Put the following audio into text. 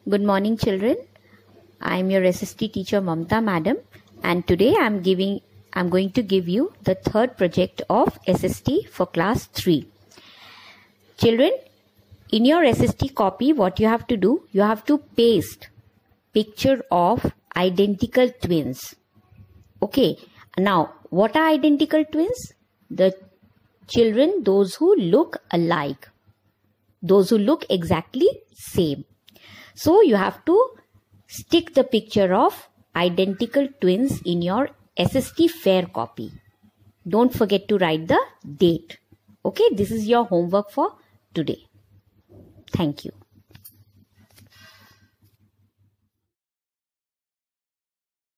Good morning, children. I am your SST teacher Mamta Madam, and today I am going to give you the third project of SST for class 3. Children, in your SST copy, what you have to do, you have to paste picture of identical twins. Okay. Now, what are identical twins? The children, those who look alike, those who look exactly same. So you have to stick the picture of identical twins in your SST fair copy. Don't forget to write the date. Okay, this is your homework for today. Thank you.